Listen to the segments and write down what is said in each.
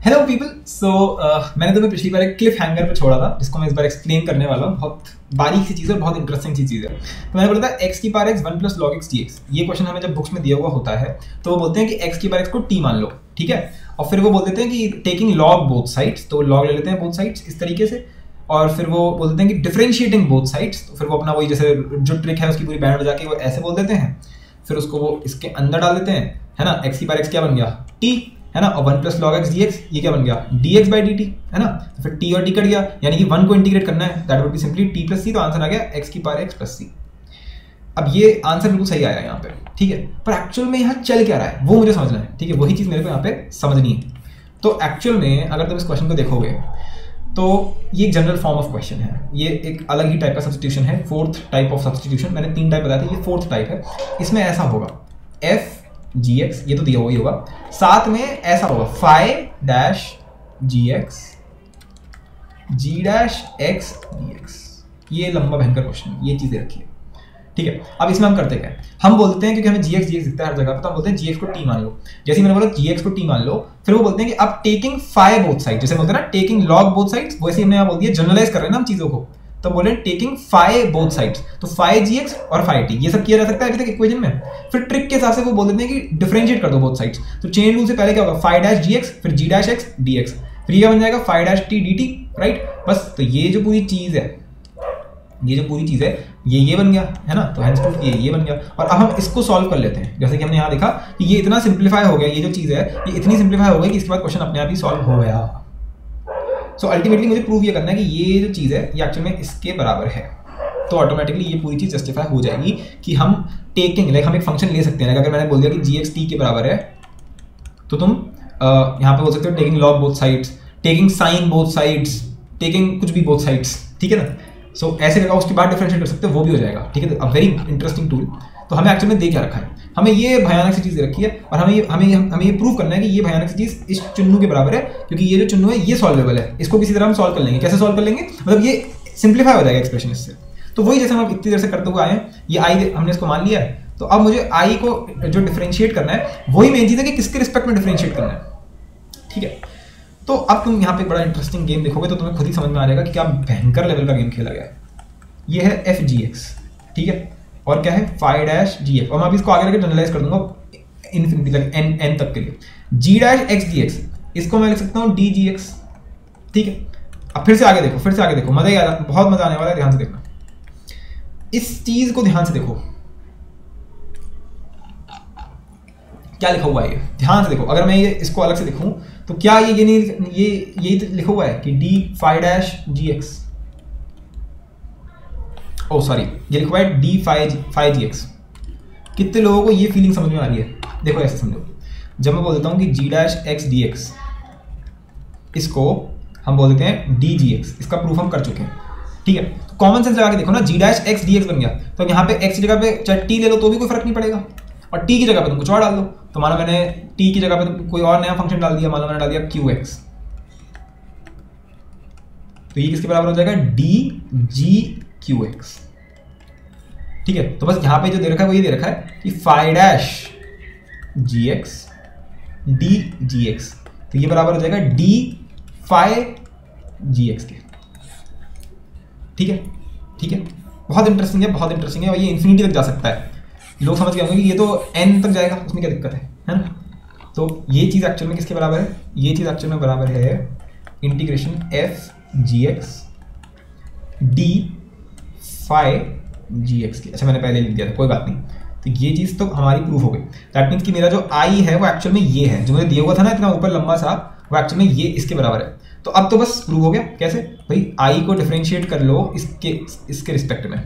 Hello people. सो मैंने तुम्हें पिछली बार एक क्लिफ हैंगर पे छोड़ा था जिसको मैं इस बार एक्सप्लेन करने वाला हूँ। बहुत बारीक सी चीज़ है, बहुत इंटरेस्टिंग सी चीज़ है। तो मैंने बोला था x की power x 1 plus log x dx। ये क्वेश्चन हमें जब बुक्स में दिया हुआ होता है तो वो बोलते हैं कि x की पावर x को t मान लो, ठीक है। और फिर वो बोल देते हैं कि टेकिंग log बोथ साइड्स, तो log ले लेते हैं बोथ साइड्स इस तरीके से। और फिर वो बोल देते हैं कि डिफरेंशिएटिंग बोथ साइड्स, तो फिर वो अपना वही जैसे जो ट्रिक है उसकी पूरी बैंड बजा के वो ऐसे बोल देते हैं। फिर उसको वो इसके अंदर डाल देते हैं, है ना। x की पावर x क्या बन गया t, है ना। और 1 प्लस log x dx ये क्या बन गया dx by dt, है ना। तो फिर t और t कट गया, यानी कि 1 को इंटीग्रेट करना है, that would be simply t plus c। तो आंसर आ गया x की पावर x प्लस c। अब ये आंसर बिल्कुल सही आया यहाँ पे, ठीक है। पर एक्चुअल में यहाँ चल क्या रहा है वो मुझे समझना है, ठीक है। वही चीज़ मेरे को यहाँ पे समझनी है। तो एक्चुअल में अगर तुम इस क्वेश्चन को देखोगे तो ये एक जनरल फॉर्म ऑफ क्वेश्चन है। ये एक अलग ही टाइप का सब्स्टिट्यूशन है, फोर्थ टाइप ऑफ सब्स्टिट्यूशन। मैंने 3 टाइप बताया था, ये फोर्थ टाइप है। इसमें ऐसा होगा f gx, ये तो दिया हुआ ही होगा, साथ में ऐसा होगा phi dash gx g dash x dx। ये लंबा भयंकर क्वेश्चन, ये चीजें रखिए, ठीक है। अब इसमें हम करते क्या है, हम बोलते हैं क्योंकि हमें gx dx दिखता है हर जगह पे, तो हम बोलते हैं gx को t मान लो। जैसे मैंने बोला gx को t मान लो, फिर वो बोलते हैं कि अब टेकिंग phi बोथ साइड, जैसे बोलते हैं ना टेकिंग log बोथ साइड्स, वैसे हमने यहाँ बोल दिया, जनरलाइज कर रहे हैं ना हम चीजों को, तो बोले टेकिंग phi बोथ साइड्स। तो phi gx और phi t ये सब किया जा सकता है अभी तक इक्वेशन में। फिर ट्रिक के हिसाब से वो बोल देते हैं कि डिफरेंशिएट कर दो बोथ साइड्स। तो चेन रूल से पहले क्या होगा phi डैश gx, फिर g डैश x dx, फिर ये बन जाएगा phi dash t dt, right. बस तो ये जो पूरी चीज है, ये बन गया, है ना। तो हेंस प्रूफ ये बन गया। और अब हम इसको सॉल्व कर लेते हैं। जैसे कि हमने यहाँ देखा कि ये इतना सिंप्लीफाई हो गया, ये जो चीज़ है ये इतनी सिंप्लीफाई हो गई कि इसके बाद क्वेश्चन अपने आप ही सॉल्व हो गया। सो अल्टीमेटली मुझे प्रूव ये करना है कि ये जो चीज़ है ये एक्चुअल में इसके बराबर है। तो ऑटोमेटिकली ये पूरी चीज़ जस्टिफाई हो जाएगी कि हम टेकिंग, लाइक हम एक फंक्शन ले सकते हैं। अगर मैंने बोल दिया कि gx t के बराबर है, तो तुम यहाँ पे बोल सकते हो taking log both sides, taking sine both sides, taking कुछ भी बोथ साइड्स, ठीक है ना। सो ऐसे करके उसके बाद डिफरेंशिएट कर सकते हो, वो भी हो जाएगा, ठीक है। A very interesting tool. तो हमें एक्चुअल में दे क्या रखा है, हमें ये भयानक सी चीज़ रखी है और हमें ये प्रूव करना है कि ये भयानक सी चीज़ इस चुन्नू के बराबर है, क्योंकि ये जो चुन्नू है ये सॉल्वेबल है। इसको किसी तरह हम सॉल्व कर लेंगे। कैसे सॉल्व कर लेंगे, मतलब ये सिंप्लीफाई हो जाएगा एक्सप्रेशन इससे। तो वही जैसे हम इतनी देर से करते हुए आए हैं, ये आई हमने इसको मान लिया है। तो अब मुझे आई को जो डिफरेंशिएट करना है वही मेन चीज़ है कि किसके रिस्पेक्ट में डिफरेंशिएट करना है, ठीक है। तो अब तुम यहाँ पे बड़ा इंटरेस्टिंग गेम देखोगे तो तुम्हें खुद ही समझ में आ जाएगा कि क्या भयंकर लेवल का गेम खेला गया है। ये है एफ जी एक्स, ठीक है। और क्या है phi डैश जी एक्स, और मैं अभी इसको आगे लेकर जनरलाइज कर दूंगा इन्फिनिटी तक, एन तक के लिए। G dash x d x, इसको मैं लिख सकता हूँ डी जी एक्स, ठीक है। अब फिर से आगे देखो, मजा ही आ रहा, बहुत मजा आने वाला है। ध्यान से देखना, इस चीज को ध्यान से देखो, क्या लिखा हुआ है ये, ध्यान से देखो। अगर मैं ये इसको अलग से देखूं तो क्या ये नहीं, ये लिखा हुआ है कि d phi dash g x, oh sorry, ये लिखा हुआ है डी phi जी एक्स। कितने लोगों को ये फीलिंग समझ में आ रही है? देखो ऐसे समझो, जब मैं बोल देता हूँ कि g dash x d x, इसको हम बोल देते हैं डी जी एक्स, इसका प्रूफ हम कर चुके हैं, ठीक है। तो कॉमन सेंस लगा के देखो ना, g dash x d x बन गया, तो यहाँ पे एक्स की जगह पे चाहे टी ले लो तो भी कोई फर्क नहीं पड़ेगा, और टी की जगह पे तुम कुछ और डाल दो। तो मानो मैंने टी की जगह पे कोई और नया फंक्शन डाल दिया, मानो मैंने डाल दिया क्यू एक्स, तो ये किसके बराबर हो जाएगा डी जी क्यू एक्स, ठीक है। तो बस यहाँ पे जो दे रखा है वो ये दे रखा है कि phi dash g x d g x, तो ये बराबर हो जाएगा डी phi जी एक्स के, ठीक है। बहुत इंटरेस्टिंग है और ये इन्फिनिटी तक जा सकता है। लोग समझ गए होंगे कि ये तो n तक जाएगा, उसमें क्या दिक्कत है ना। तो ये चीज़ एक्चुअल में किसके बराबर है, ये चीज़ एक्चुअल में बराबर है integration f g x d phi g x की। अच्छा मैंने पहले लिख दिया था, कोई बात नहीं। तो ये चीज़ तो हमारी प्रूफ हो गई। दैट मीन्स कि मेरा जो आई है वो एक्चुअल में ये है, जो मुझे दिया हुआ था ना इतना ऊपर लंबा सा, वो एक्चुअल में ये इसके बराबर है। तो अब तो बस प्रूव हो गया। कैसे भाई, आई को डिफरेंशिएट कर लो इसके रिस्पेक्ट में,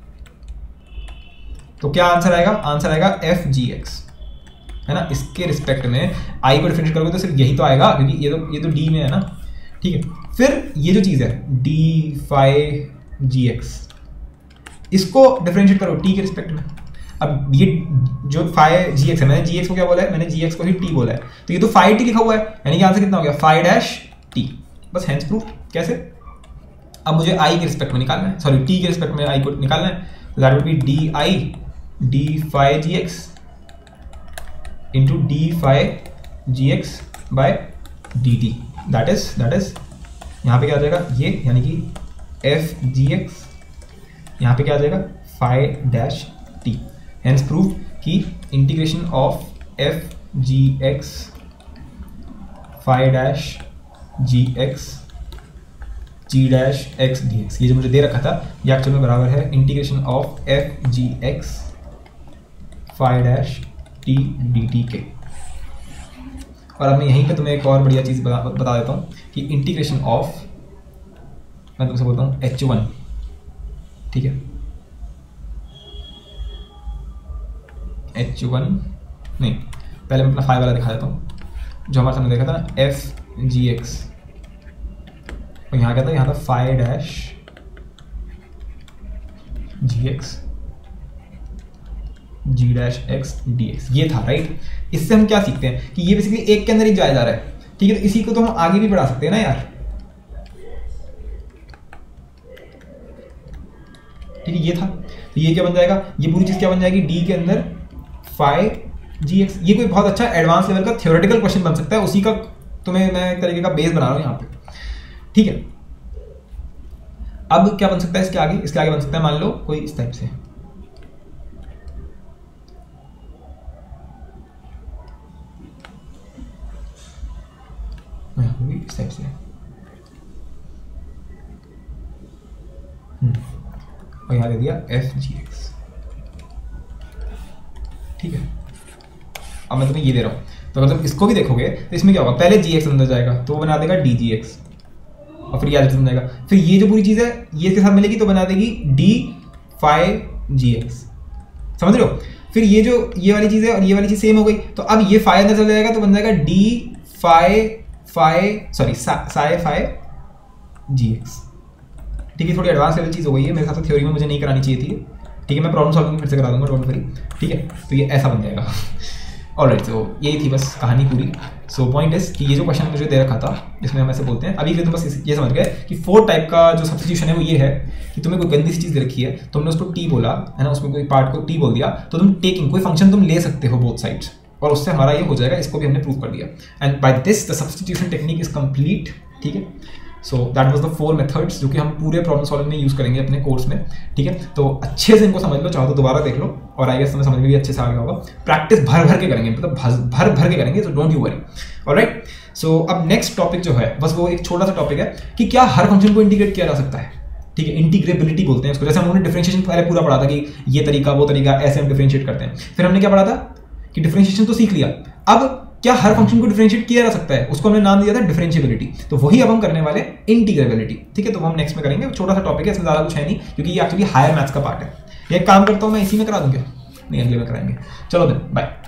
तो क्या आंसर आएगा, आंसर आएगा एफ जी एक्स, है ना। इसके रिस्पेक्ट में आई को डिफरेंशिएट करोगे तो सिर्फ यही तो आएगा, क्योंकि ये तो डी में है ना, ठीक है। फिर ये जो चीज़ है डी phi जी एक्स, इसको डिफरेंशिएट करो टी के रिस्पेक्ट में। अब ये जो phi जी एक्स है, मैंने जी एक्स को क्या बोला है, मैंने जी एक्स को ही टी बोला है, तो ये तो phi t लिखा हुआ है, यानी कि आंसर कितना हो गया phi डैश टी। बस हेंस प्रूफ। कैसे, अब मुझे आई के रिस्पेक्ट में निकालना है, सॉरी टी के रिस्पेक्ट में आई को निकालना है, तो that would be d i d phi g x into d phi g x by d t, that is यहाँ पे क्या आ जाएगा ये, यानी कि एफ जी एक्स, यहाँ पे क्या आ जाएगा five dash t. Hence prove कि integration of f g x five dash g x g dash x d x, ये जो मुझे दे रखा था ये एक्चुअल में बराबर है integration of f g x five dash t d t के। और अब मैं यहीं पे तुम्हें एक और बढ़िया चीज़ बता देता हूँ कि इंटीग्रेशन ऑफ, मैं तुमसे बोलता हूँ H1, ठीक है, H1 नहीं, पहले मैं अपना फाइव वाला दिखा देता हूँ जो हमारे सामने देखा था ना, एफ जी एक्स, और यहाँ क्या था, यहाँ था five dash g x g dash x d x, ये था राइट। इससे हम क्या सीखते हैं कि ये बेसिकली एक के अंदर ही जाया जा रहा है, ठीक है, तो इसी को तो हम आगे भी बढ़ा सकते हैं ना यार, ठीक है, ये था, तो ये क्या बन जाएगा, ये पूरी चीज क्या बन जाएगी, डी के अंदर फाइव जी एक्स। ये कोई बहुत अच्छा एडवांस लेवल का थ्योरेटिकल क्वेश्चन बन सकता है, उसी का तुम्हें मैं एक तरीके का बेस बना रहा हूं यहाँ पे, ठीक है। अब क्या बन सकता है इसके आगे बन सकता है, मान लो कोई इस टाइप से, इस टाइप से, और यहाँ दे दिया एफ जी एक्स, ठीक है। अब मैं तुम्हें ये दे रहा हूँ, तो अगर तुम इसको भी देखोगे तो इसमें क्या होगा, पहले जी एक्स अंदर जाएगा तो वो बना देगा डी जी एक्स, और फिर ये बन जाएगा, फिर ये जो पूरी चीज़ है ये इसके साथ मिलेगी तो बना देगी डी फाइव जी एक्स, समझ रहे हो। फिर ये जो ये वाली चीज़ है और ये वाली चीज़ सेम हो गई, तो अब ये फाइव अंदर चल जाएगा तो बन जाएगा d psi five g x, ठीक है। थोड़ी एडवांस लेवल चीज़ हो गई है, मेरे हिसाब से थ्योरी में मुझे नहीं करानी चाहिए थी, ठीक है, मैं प्रॉब्लम सॉल्विंग फिर से करा दूंगा डोंट वरी, ठीक है। तो ये ऐसा बन जाएगा, ऑलराइट। तो यही थी बस कहानी पूरी। सो पॉइंट इज कि ये जो क्वेश्चन मुझे दे रखा था इसमें हम ऐसे बोलते हैं, अभी के तुम बस ये समझ गए कि 4 टाइप का जो सब्स्टिट्यूशन है वो ये है कि तुम्हें कोई गंदी सी चीज़ दे रखी है, तुमने उसको टी बोला है ना, उसमें कोई पार्ट को टी बोल दिया, तो तुम टेकिंग कोई फंक्शन तुम ले सकते हो बोथ साइड्स, और उससे हमारा ये हो जाएगा, इसको भी हमने प्रूव कर दिया। And by this the substitution technique is complete, ठीक है। So that was the 4 methods जो कि हम पूरे प्रॉब्लम सॉल्विंग में यूज़ करेंगे अपने कोर्स में, ठीक है। तो अच्छे से इनको समझ लो, चाहो तो दोबारा देख लो, और आई गेस तुम्हें समझ में भी अच्छे से आ गया होगा। प्रैक्टिस भर भर के करेंगे, मतलब भर के करेंगे, तो don't you worry, alright. So अब नेक्स्ट टॉपिक जो है बस वो एक छोटा सा टॉपिक है कि क्या हर फंक्शन को इंटीग्रेट किया जा सकता है, ठीक है। इंटीग्रेबिलिटी बोलते हैं उसको, जैसे हमने डिफरेंशिएशन पहले पूरा पढ़ा था कि ये तरीका वो तरीका, ऐसे हम डिफरेंशिएट करते हैं। फिर हमने क्या पढ़ा था कि डिफरेंशिएशन तो सीख लिया, अब क्या हर फंक्शन को डिफरेंशिएट किया जा सकता है, उसको हमने नाम दिया था डिफरेंशिएबिलिटी, तो वही अब हम करने वाले इंटीग्रेबिलिटी, ठीक है। तो वो हम नेक्स्ट में करेंगे, छोटा सा टॉपिक है, इसमें ज़्यादा कुछ है नहीं, क्योंकि ये एक्चुअली हायर मैथ्स का पार्ट है। ये काम करता हूँ मैं इसी में करा दूँ क्या, नहीं अगले में कराएंगे। चलो देन बाय।